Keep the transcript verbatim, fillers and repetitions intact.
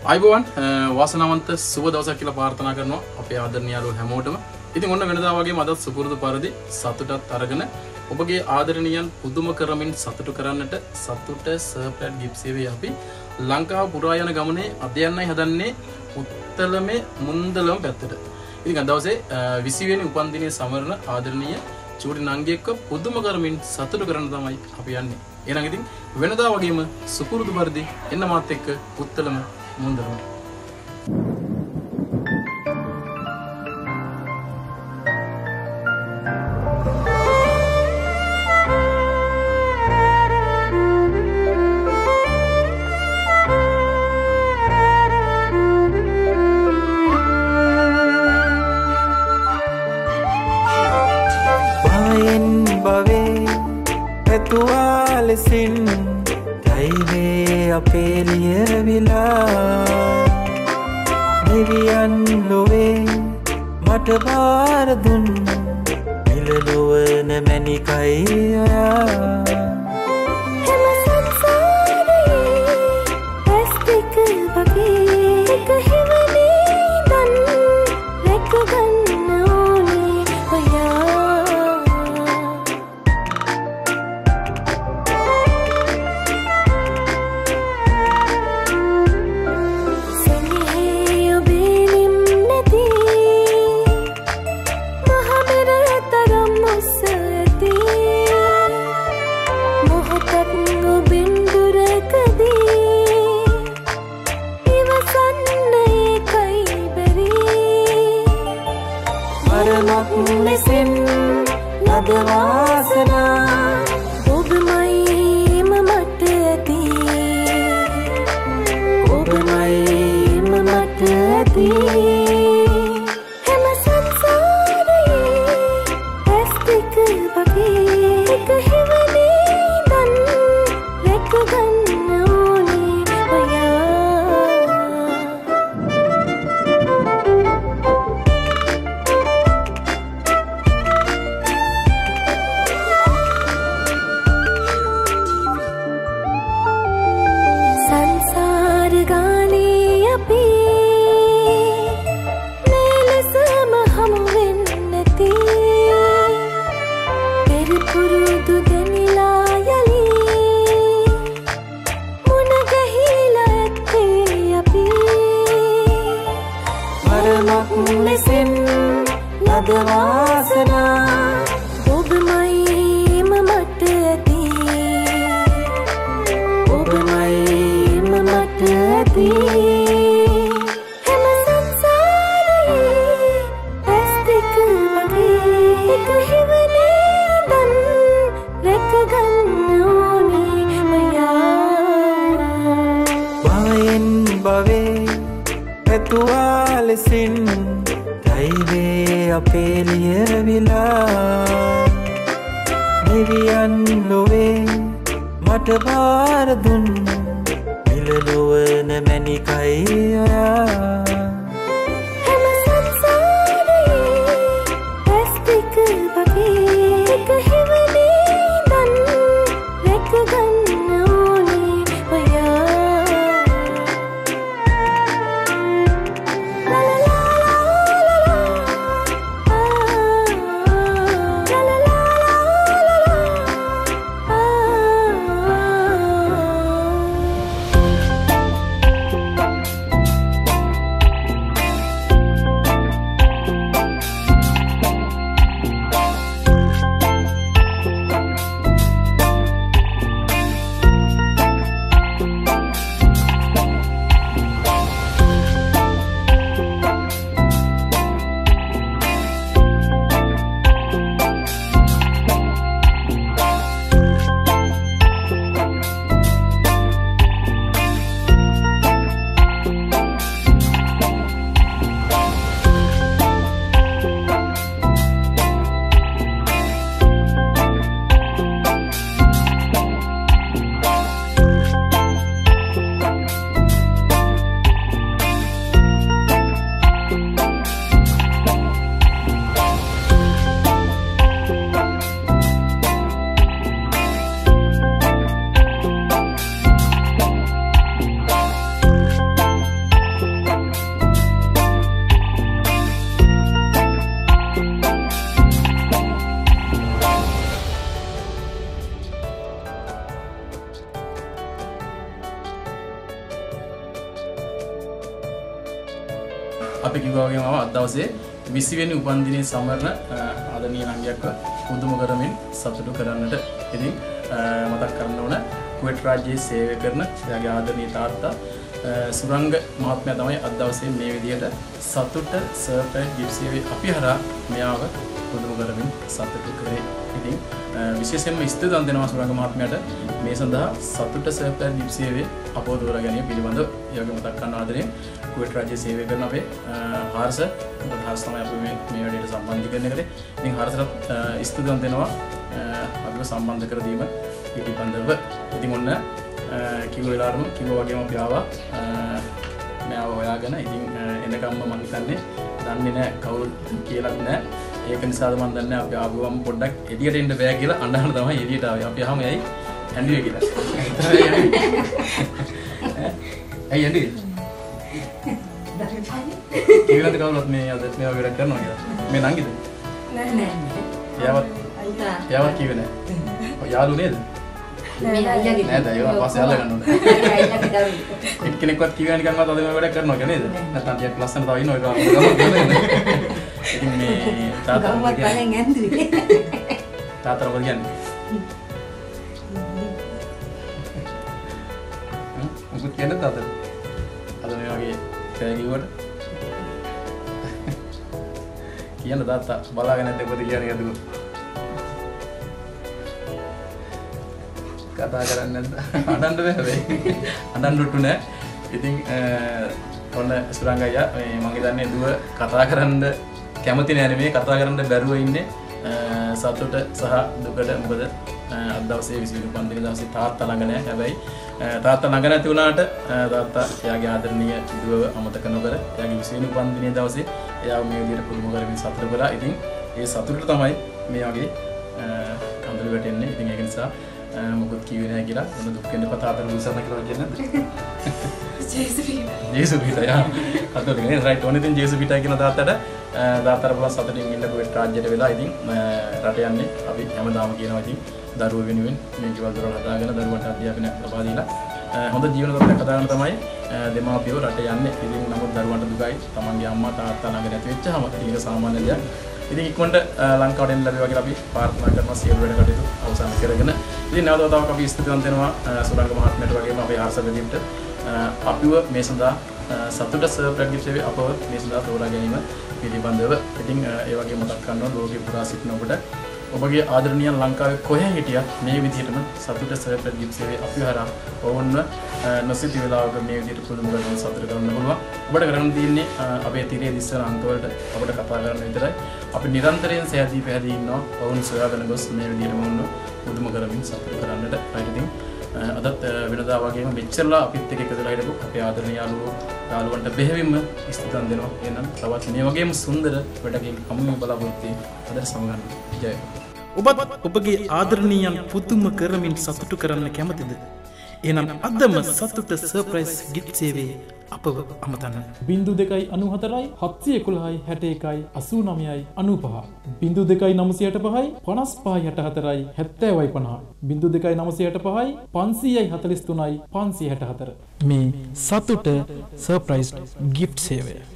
අයිබෝවන් වාසනාවන්ත සුබ දවසක් කියලා ප්‍රාර්ථනා කරනවා අපේ ආදරණීය යාළුවෝ හැමෝටම. ඉතින් ඔන්න වෙනදා වගේම අදත් සුපුරුදු පරිදි සතුටත් අරගෙන ඔබගේ ආදරණීයන් පුදුම කරමින් සතුටු කරන්නට සතුට සර්ප්ලැට් ගිෆ්ට් සේවය අපි ලංකාව පුරා යන ගමනේ අද යන්නයි හදන්නේ උත්තලමේ මුන්දලම පැත්තට. ඉතින් අද දවසේ විසි වෙනි උපන්දිනයේ සමරන ආදරණීය චූටි නංගියෙක්ව පුදුම කරමින් සතුටු කරන්න තමයි අපි යන්නේ. එහෙනම් ඉතින් වෙනදා වගේම සුපුරුදු පරිදි එන්න මාත් එක්ක උත්තලම මුන්දලම. තුවාලසින් දෛවේ අපේ ලියවිලා දෙවියන් ලොවේ මට බාර දුන් නිලලොවන මැණිකයි ඔයා හැම සංසාරයේ ඇස් දෙක වගේ එක හිමනේ දන් රැක ගන්න ඕනේ ඔයා ලෙසින් ලද වාසනා ඔබමයිම මට ඇති ඔබමයිම මට ඇති හැම සංසාරයේ ඇස් දෙක වගේ එක හිමනේ දන් රැක ගන්න ඕනේ ඔයා ලෙසින් ලද වාසනා ඔබමයිම මට ඇති ඔබමයිම මට ඇති හැම සංසාරයේ ඇස් දෙක වගේ එක හිමනේ දන් රැක ගන්න ඕනේ ඔයා බයෙන් බවේ තුවාලසින් දෛවේ අපේ ලියවිලා දෙවියන් ලොවේ මට බාර දුන් නිලලොවන මැණිකයි ඔයා හැම සංසාරයේ ඇස් දෙක වගේ එක හිමනේ දන් රැක ගන්න ඕනේ ඔයා අපි කිව්වා වගේම අද දවසේ විසි වෙනි උපන්දිනයේ සමරන ආදරණීය නංගියක්ව පුදුම කරමින් සතුටු කරන්නට ඉතින් මතක් කරන්න ඕන කුවේට් රාජ්‍යයේ සේවය කරන එයාගේ ආදරණීය තාත්තා සුරංග මහත්මයා තමයි අද දවසේ මේ විදියට සතුට සර්ප්‍රයිස් ගිෆ්ට් සේවය අපි හරහා මෙයාව පුදුම කරමින් සතුටු කරේ. ඉතින් විශේෂයෙන්ම ස්තුතිවන්ත වෙනවා සුරංග මහත්මයාට මේ සඳහා සතුට සර්ප්‍රයිස් ගිෆ්ට් සේවය අපව දෝරා ගැනීම පිළිබඳව එයාගේ මතක් කරන ආදරයෙන් කුවේට් රාජ්‍යයේ සේවය කරන අපේ හර්ෂ හර්ෂ තමයි අපි මේ මේ වැඩේට සම්බන්ධීකරණය කරේ. ඉතින් හර්ෂට ස්තුතිවන්ත වෙනවා අපිව සම්බන්ධ කර දීම පිළිබඳව. ඉතින් ඔන්න කිව්ව වෙලාවම කිව්වා වගේම අපි ආවා මෙයාව හොයාගෙන. ඉතින් එනකම්ම මම හිතන්නේ දන්නේ නැහැ කවුරුත් කියලාත් නැහැ. ඒක නිසාද මම දන්නේ අපි ආවම පොඩ්ඩක් එළියට එන්න බෑ කියලා අඬන තමයි එළියට ආවේ. අපි අහමු ඇයි ඇඬුවේ කියලා. ඇයි ඇඬුවේ? කිව්වද කවුරුත් මේ අද මේවා වැඩ කරනවා කියලා. මේ නංගිද? නෑ නෑ. යාවත් යාවත් කිව්වේ නෑ. යාළුවෝ නේද? මේ අයියාගේ නේද? ඒවා පස්සේ අල්ල ගන්න ඕනේ. අයියාගේ දරුවෙක්. එක්කෙනෙක්වත් කිව්වා නිකන්වත් අද මේ වැඩ කරනවා කියලා නේද? නැත්නම් ටිකක් ලස්සන තව ඉන්නවා ඒක. ඉතින් මේ තාත්තා ගම්වත් බලෙන් ඇඳුවේ. තාත්තා මොකද කියන්නේ? මොකද කියන්නේ තාත්තා? අද මේ වගේ පැයකිවට කියන්න තාත්තා බලාගෙන නැද්ද මොකද කියන්නේ අද? කතා කරන්නේ නැද්ද? අඬන්න බෑ හැබැයි. අඬන්න රුට්ටු නෑ. ඉතින් ඔන්න සුරංග අයියා මේ මම හිතන්නේ දුව කතා කරන්න කැමති නෑ නේ මේ කතා කරන්න බැරුව ඉන්නේ සතුට සහ දුකට. මොකද අද දවසේ විසි වෙනි උපන්දින දවසේ තාත්තා ළඟ නෑ. හැබැයි තාත්තා ළඟ නැති වුණාට තාත්තා එයාගේ ආදරණීය දුවව අමතක නොකර එයාගේ විසි වෙනි උපන්දිනයේ දවසේ එයාව මේ විදිහට පුදුම කරමින් සතුට කළා. ඉතින් ඒ සතුටට තමයි මේ වගේ කඳුළු වැටෙන්නේ. ඉතින් ඒක නිසා මොකද කිව්වේ නැහැ කියලා මොන දුක් වෙන්න පතා අතර උසන්න කියලා කියන්නේ නැද්ද? ජේසුපිට. ජේසුපිට යා. අතට නේ රයිට් ඕනේ ඉතින් ජේසුපිට කියන තාත්තට තාත්තට බලන් සතුටින් ඉන්න කුවේට් රාජ්‍යයට වෙලා ඉතින් රට යන්නේ අපි හැමදාම කියනවා ඉතින් දරුවෝ වෙනුවෙන් මේ ජීවල් දොරවල් හදාගෙන දරුවන්ට අධ්‍යාපනය ලබා දීලා හොඳ ජීවන තත්ත්වයක් හදාගන්න තමයි දෙමාපියෝ රට යන්නේ. ඉතින් නමුත් දරුවන්ට දුකයි තමන්ගේ අම්මා තාත්තා ළඟ නැති වෙච්චාම ඒක සාමාන්‍ය දෙයක්. ඉතින් ඉක්මනට ලංකාවට එන්න ලැබෙවා කියලා අපි ප්‍රාර්ථනා කරනවා සියලු වැඩ කටයුතු අවසන් කරගෙන. ඉතින් නැවත වතාවක් අපි ස්තුතිවන්ත වෙනවා සුරංග මහත්මයාට වගේම අපේ හර්ෂවදීන්ට අපිව මේ සඳහා සතුට සර්ප්‍රයිස් ගිෆ්ට් එකේ අපව මේ සඳහා තෝරා ගැනීම පිළිබඳව. ඉතින් ඒ වගේ මතක් කරනවා ලෝකේ පුරා සිටින ඔබට ඔබගේ ආදරණීය ලංකාවේ කොහේ හිටියත් මේ විදිහටම සතුට සර්ප්‍රයිස් ගිෆ්ට් එකේ අපි හරහා ඔවුන්ව නොසිති වෙලාවක මේ විදිහට පුදුම කරගෙන සතුට කරන්න පුළුවන්. ඔබට කරන්න තියෙන්නේ අපේ තිරේ දිස්සන අංකවලට අපිට කතා කරන්න විතරයි. අපි නිරන්තරයෙන් සෑදී පැහැදී ඉන්නවා ඔවුන් සොයාගෙන ගොස් මේ විදිහටම ඔවුන් පුදුම කරමින් සතුට කරන්නට. right ඉතින් අදත් වෙනදා වගේම මෙච්චරලා අපිත් එක්ක එකතුලා හිටපු අපේ ආදරණීය යාළුවෝ යාළුවන්ට බෙහෙවින්ම ස්තුතිවන්ත වෙනවා. එහෙනම් තවත් මේ වගේම සුන්දර වැඩකින් හමු වෙන බලාපොරොත්තු අදට සමගන්න. ජය. ඔබත් ඔබගේ ආදරණීයන් පුදුම කරමින් සතුටු කරන්න කැමතිද? එහෙනම් අදම සතුට සර්ප්‍රයිස් ගිෆ්ට් සේවයේ අපව අමතන්න. බිංදු දෙකයි අනු හතරයි හත්සිය එකොළහයි හැට එකයි අසූ නවයයි අනූපහ. බිංදු දෙකයි නවසිය අට පහයි පනස් පහයි හැට හතරයි හැත්තෑවයි පනහ. බිංදු දෙකයි නවසිය අට පහයි පන්සීයයි හතළිස් තුනයි පන්සිය හැට හතර. මේ සතුට සර්ප්‍රයිස් ගිෆ්ට් සේවය